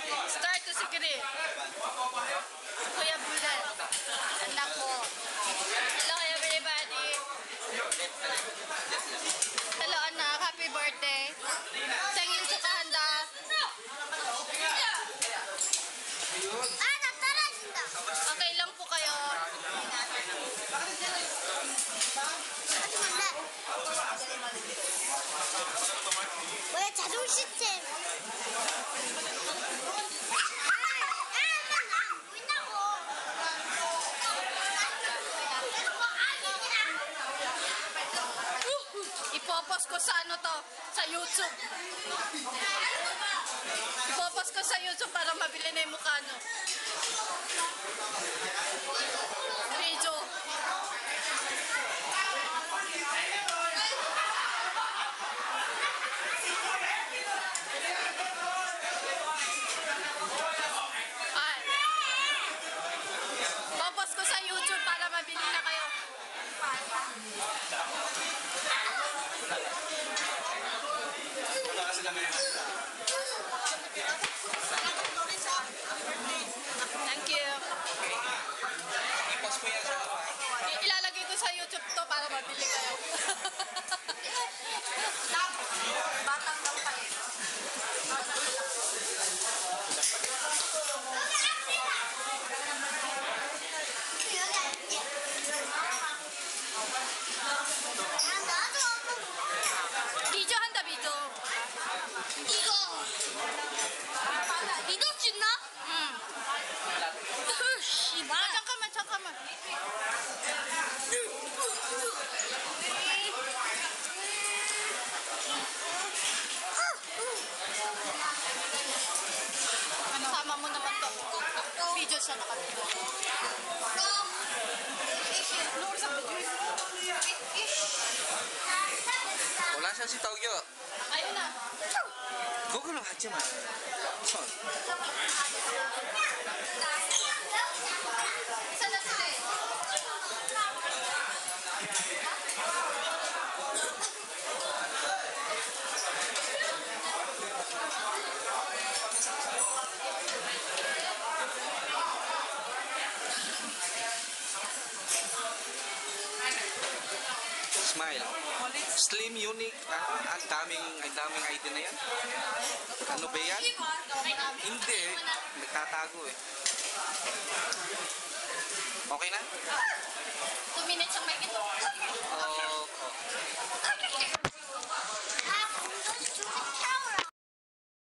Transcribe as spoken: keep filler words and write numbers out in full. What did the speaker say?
Start to secret. Kuya Bulan. Anak ko. Hello everybody. Hello anak. Happy birthday. Sengin sa kahanda. Ah, nagtarasinda. Okay lang po kayo. 왜 자동 시스템? Ipopost ko sa ano to, sa YouTube. Ipopost ko sa YouTube para mabili na yung mukha nyo. Video. Ay. Ipopost ko sa YouTube para mabili na kayo. Thank you. Ilalagay ko sa YouTube to para mabili kayo. Batang lang pa eh. Video 한다 video. 이거 믿을 수 있나? 응. 씨발. 아, 잠깐만 잠깐만. Sama mo naman to. Video siya nakatulog. wala siya si Tokyo. Ayun na. 그걸로 하지 마. 손. Isa na sila eh. Smile. Slim, unique. Ah, ang daming, ang daming I D na yan. Ano ba yan? Hindi eh. Nagtatago eh. Okay na? Two minutes ang may ito. Oo.